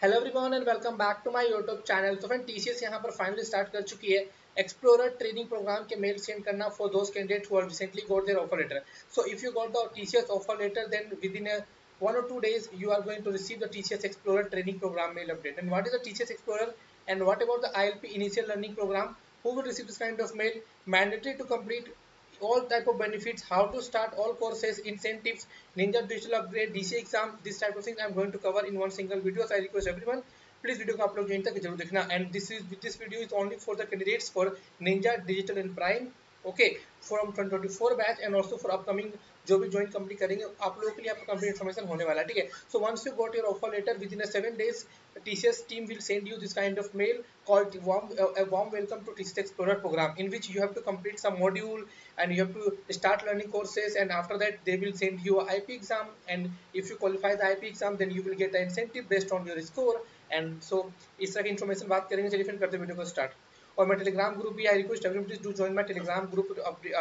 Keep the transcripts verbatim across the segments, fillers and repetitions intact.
Hello everyone and welcome back to my YouTube channel. तो friend TCS यहाँ पर finally start कर चुकी है एक्सप्लोरर ट्रेनिंग प्रोग्राम के मेल सेंड करना for those candidate who have recently got their offer letter. So if you got the TCS offer letter then within one or two days you are going to receive the T C S Explorer training program mail update. And what is the T C S Explorer and what about the I L P initial learning program? Who will receive this kind of mail? Mandatory to complete all type of benefits, how to start all courses, incentives, Ninja digital upgrade, D C exam, this type of things I am going to cover in one single video. So I request everyone, please video को आप लोग and तक जरूर देखना। And this is this video is only for the candidates for Ninja Digital and Prime, okay, from twenty twenty-four batch and also for upcoming जो भी join complete करेंगे आप लोगों के लिए आपका कंप्लीट इन्फॉर्मेशन होने वाला है, ठीक है। So once you got your offer letter within a seven days TCS team will send you this kind of mail called warm, uh, a warm welcome to T C S Explorer program, in which you have to complete some module and you have to start learning courses, and after that they will send you a I P exam, and if you qualify the I P exam then you will get an incentive based on your score। and so इस तरह की information बात करेंगे। चलिए फिर करते video को start. और मैं टेलीग्राम ग्रुप भी, I request everyone please do join my Telegram group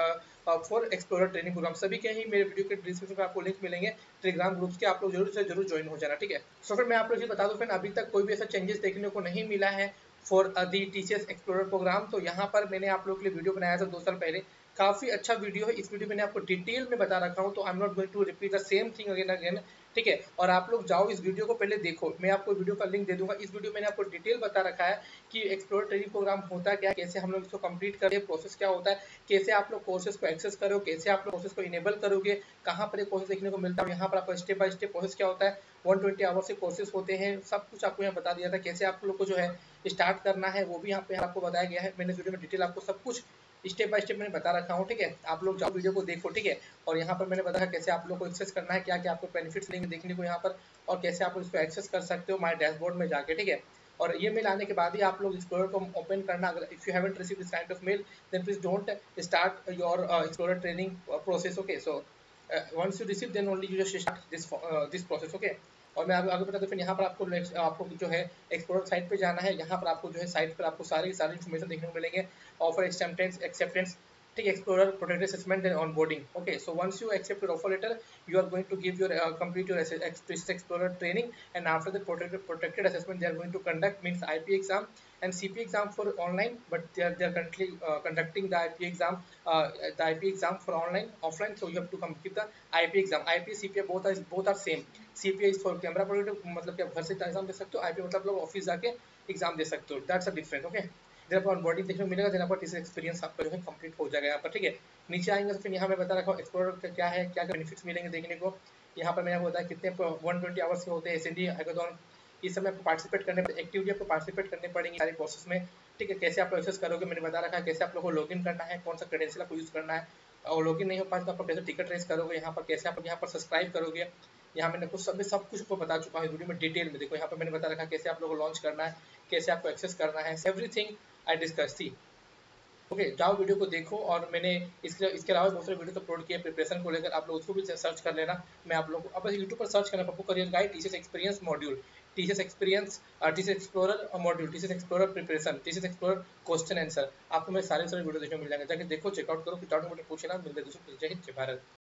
for explorer training program. सभी के ही मेरे वीडियो के डिस्क्रिप्शन में आपको लिंक मिलेंगे टेलीग्राम ग्रुप्स के, आप लोग जरूर से जरूर ज्वाइन हो जाना, ठीक है। सो फिर मैं आप लोग ये बता दूं फ्रेंड, अभी तक कोई भी ऐसा चेंजेस देखने को नहीं मिला है for the TCS explorer program. तो यहाँ पर मैंने आप लोग के लिए वीडियो बनाया था दो साल पहले, काफी अच्छा वीडियो है। इस वीडियो में मैंने आपको डिटेल में बता रखा हूँ, तो I am not going to repeat the same thing again again, ठीक है। और आप लोग जाओ इस वीडियो को पहले देखो, मैं आपको वीडियो का लिंक दे दूंगा। इस वीडियो में मैंने आपको डिटेल बता रखा है कि एक्सप्लोरर ट्रेनिंग प्रोग्राम होता क्या है, कैसे हम लोग इसको कंप्लीट करें, प्रोसेस क्या होता है, कैसे आप लोग कोर्सेज को एक्सेस करो, कैसे आप लोग कोर्सेज को इनेबल करोगे, कहाँ पर कोर्सेज देखने को मिलता है, यहाँ पर आपका स्टेप बाय स्टेप प्रोसेस क्या होता है, वन ट्वेंटी आवर्स के कोर्सेज होते हैं, सब कुछ आपको यहाँ बता दिया था। कैसे आप लोग को जो है स्टार्ट करना है वो भी यहाँ पे आपको बताया गया है। मैंने वीडियो में डिटेल आपको सब कुछ स्टेप बाय स्टेप मैंने बता रखा हूँ, ठीक है। आप लोग जाओ वीडियो को देखो, ठीक है। और यहाँ पर मैंने बताया कैसे आप लोग को एक्सेस करना है, क्या क्या आपको बेनिफिट्स लेंगे देखने को यहाँ पर, और कैसे आप लोग इसको एक्सेस कर सकते हो माय डैशबोर्ड में जाके, ठीक है। और ये मेल आने के बाद ही आप लोग एक्सप्लोरर को ओपन करना। अगर if you haven't receive this kind of mail then please don't start your explorer training process, okay. So once you receive then only you just start this this process, okay. और मैं आगे बता दूं फिर यहाँ पर आपको आपको जो है एक्सप्लोरर साइट पे जाना है। यहाँ पर आपको जो है साइट पर आपको सारी सारी इन्फॉर्मेशन देखने को मिलेंगे, ऑफर एक्सेप्टेंस एक्सेप्टेंस ठीक है, explorer protected assessment and onboarding, okay. So once you accept your offer letter you are going to give your uh, complete your explorer training, and after the protected protected assessment they are going to conduct means I P exam and C P exam for online, but they are they are currently uh, conducting the I P exam uh, the I P exam for online offline, so you have to complete the I P exam। I P C P both are both are same। C P is for camera protected, मतलब कि आप घर से exam दे सकते हो, I P मतलब लोग ऑफिस जाके एग्जाम दे सकते हो, that's a different, okay. Then आपको ऑनबोर्डिंग देखने को मिलेगा, देन आपका टीसी एक्सपीरियंस आपका जो है कंप्लीट हो जाएगा यहाँ पर, ठीक है। नीचे आएंगे तो फिर यहाँ मैं बता रखा हूँ एक्सप्लोरर का क्या है, क्या क्या बेनिफिट्स मिलेंगे देखने को। यहाँ पर मैंने आपको बताया कितने वन ट्वेंटी आवर्स के होते हैं एस एन डी हैकाथॉन, इस समय आपको पार्टिसिपेट करने एक्टिवली आपको पार्टिसिपेट करने पड़ेंगे सारे प्रोसेस में, ठीक है। कैसे आप एक्सेस करोगे मैंने बता रखा है, कैसे आप लोग को लॉगिन करना है, कौन सा क्रेडेंशियल आपको यूज़ करना है, और लॉगिन नहीं हो पाए तो आप कैसे टिकट रेस करोगे, यहाँ पर कैसे आप यहाँ पर सब्सक्राइब करोगे, यहाँ मैंने कुछ सब सब कुछ को बता चुका हूँ वीडियो में डिटेल में। देखो यहाँ पर मैंने बता रखा है कैसे आप लोगों को लॉन्च करना है, कैसे आपको एक्सेस करना है, एवरीथिंग आई डिस्कस थी, ओके। जाओ वीडियो को देखो। और मैंने इसके इसके अलावा दूसरे वीडियो अपलोड किए प्रिपरेशन को लेकर, आप लोग उसको भी सर्च कर लेना। मैं आप लोग अब यूट्यूब पर सर्च करना Pappu career guide TCS experience module, TCS experience TCS explorer module, TCS explorer preparation, TCS explorer question answer, आपको मेरे सारे सारे वीडियो देखने को मिल जाएंगे। जाके देखो, चेकआउट करो, कुछ डाउट मुझे पूछना, मिलते हैं दोस्तों। जय हिंद, जय भारत।